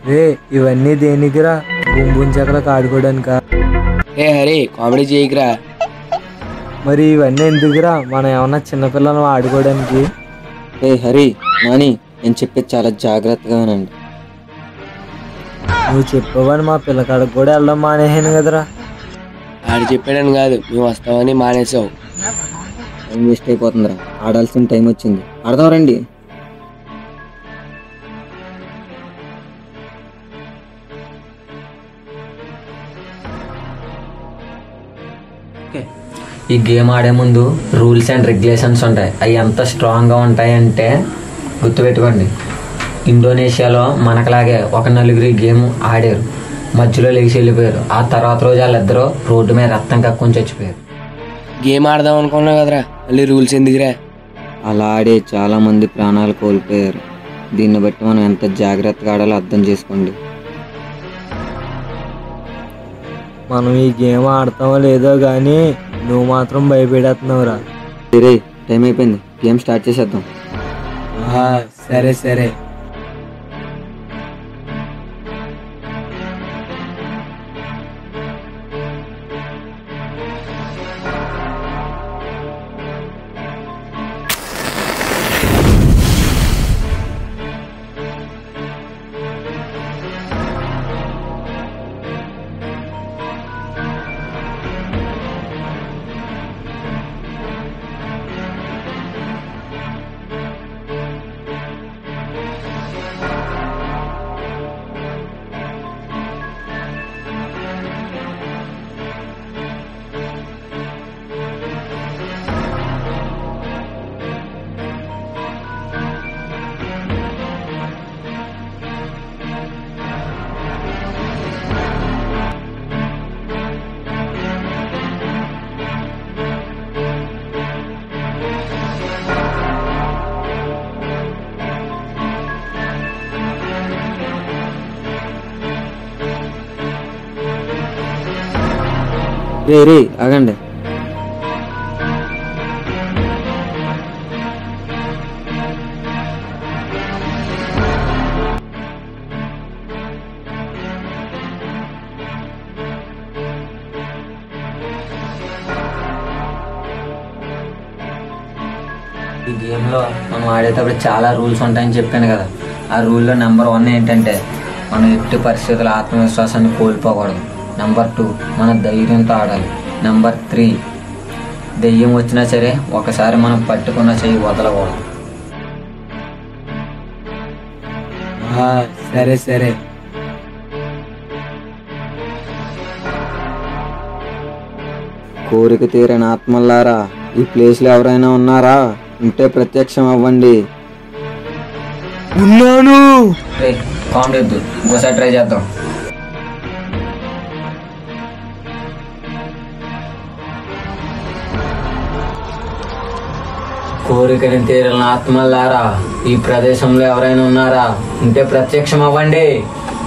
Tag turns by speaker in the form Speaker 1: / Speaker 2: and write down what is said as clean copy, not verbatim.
Speaker 1: రే ఇవన్నీ దేనికిరా? బుంబున్ చక్రకు ఆడుకోవడానికా?
Speaker 2: ఏ హరి కామెడీ చేయకురా.
Speaker 1: మరి ఇవన్నీ ఎందుకురా? మనం ఏమన్నా చిన్నపిల్లలు ఆడుకోవడానికి?
Speaker 3: ఏ హరి నాని, నేను చెప్పేది చాలా జాగ్రత్తగా వినండి.
Speaker 1: నువ్వు చెప్పవని మా పిల్లకాడకు కూడా వెళ్ళడం మానేసాను కదరా.
Speaker 2: ఆడు చెప్పాడని కాదు, మేము వస్తామని మానేసావు.
Speaker 3: టైం వేస్ట్ అయిపోతుందిరా, ఆడాల్సిన టైం వచ్చింది, ఆడదాం రండి.
Speaker 4: ఈ గేమ్ ఆడే ముందు రూల్స్ అండ్ రెగ్యులేషన్స్ ఉంటాయి. అవి ఎంత స్ట్రాంగ్గా ఉంటాయంటే గుర్తుపెట్టుకోండి. ఇండోనేషియాలో మనకలాగే ఒక నలుగురు గేమ్ ఆడారు, మధ్యలో లేచి వెళ్ళిపోయారు. ఆ తర్వాత రోజు వాళ్ళిద్దరూ రోడ్డు మీద రక్తం కక్కుని చచ్చిపోయారు.
Speaker 2: గేమ్ ఆడదాం అనుకున్నావు కదరా, మళ్ళీ రూల్స్ ఎందుకురా?
Speaker 3: అలా ఆడే చాలా మంది ప్రాణాలు కోల్పోయారు. దీన్ని బట్టి మనం ఎంత జాగ్రత్తగా ఆడాలో అర్థం చేసుకోండి.
Speaker 1: మనం ఈ గేమ్ ఆడతామో లేదో కానీ నువ్వు మాత్రం భయపెడేస్తున్నావురా.
Speaker 3: సరే టైం అయిపోయింది, గేమ్ స్టార్ట్ చేసేద్దాం.
Speaker 1: సరే సరే.
Speaker 3: రే ఆగండి.
Speaker 4: ఈ గేమ్లో మనం ఆడేటప్పుడు చాలా రూల్స్ ఉంటాయని చెప్పాను కదా. ఆ రూల్లో నెంబర్ 1 ఏంటంటే మనం ఎట్టి పరిస్థితుల్లో ఆత్మవిశ్వాసాన్ని కోల్పోకూడదు. నెంబర్ 2 మన ధైర్యంతో ఆడాలి. నెంబర్ 3 దెయ్యం వచ్చినా సరే ఒకసారి మనం పట్టుకున్న చెయ్యి వదలకూడదు.
Speaker 1: సరే సరే.
Speaker 3: కోరిక తీరని ఆత్మల్లారా, ఈ ప్లేస్లో ఎవరైనా ఉన్నారా? ఉంటే ప్రత్యక్షం అవ్వండి.
Speaker 1: ఉన్నాను.
Speaker 4: కామెడీ వద్దు, ఇంకోసారి ట్రై చేద్దాం. కోరికని తీరని ఆత్మల్లారా, ఈ ప్రదేశంలో ఎవరైనా ఉన్నారా? ఉంటే ప్రత్యక్షం అవ్వండి.